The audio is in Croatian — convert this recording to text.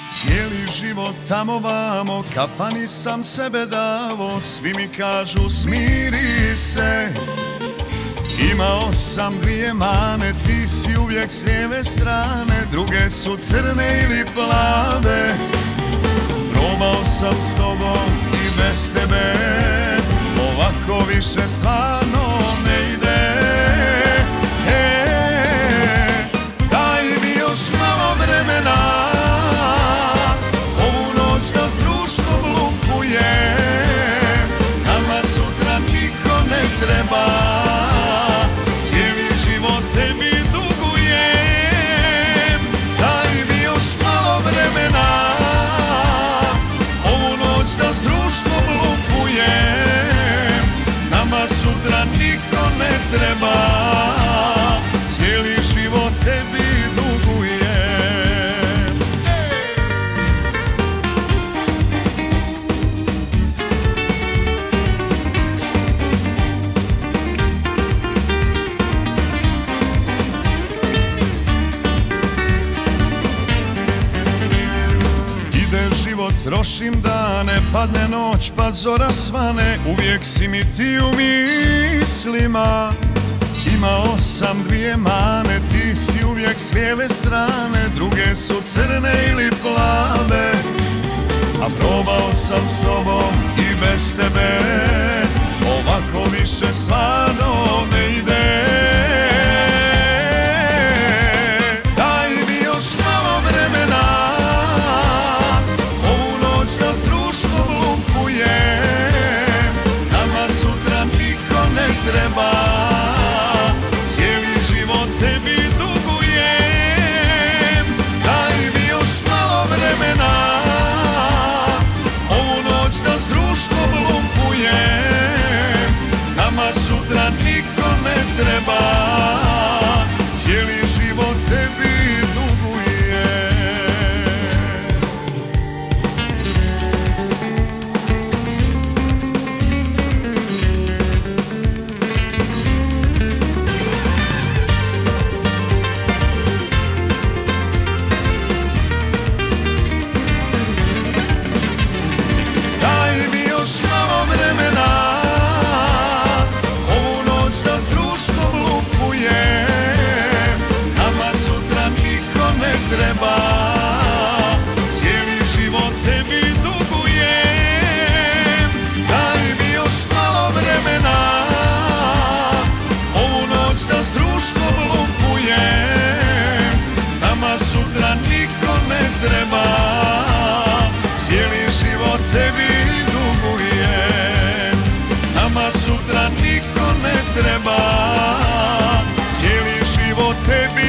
Cijeli život tamo vamo, kafani sam sebe davo. Svi mi kažu smiri se. Imao sam dvije mane, ti si uvijek s lijeve strane, druge su crne ili plave. Probao sam s tobom i bez tebe, ovako više stvarno ne ide. Daj mi još malo vremena, ovu noć da s društvom lupujem. Nama sutra niko ne treba, cijeli život tebi dugujem. Daj mi još malo vremena, ovu noć da s društvom lupujem. Nama sutra niko ne treba, cijeli život tebi dugujem. Ide život, trošim dane, padne noć pa zora svane, uvijek si mi ti u mislima. Imao sam dvije mane, ti si uvijek s lijeve strane, druge su crne ili plave. A probao sam s tobom i bez tebe, ovako više stvarno ne ide. Daj mi još malo vremena, ovu noć da s društvom lupujem. Nama sutra niko ne treba, cijeli život tebi dugujem. Daj mi još malo vremena, ovu noć da s društvom lupujem. Nama sutra niko ne treba, cijeli život tebi dugujem. Daj mi još malo vremena, ovu noć da s društvom lupujem. Nama sutra niko ne treba, cijeli život tebi dugujem. Daj mi još malo vremena, ovu noć da s društvom lupujem. Nama sutra niko ne treba, cijeli život tebi dugujem. Nama sutra niko ne treba, cijeli život tebi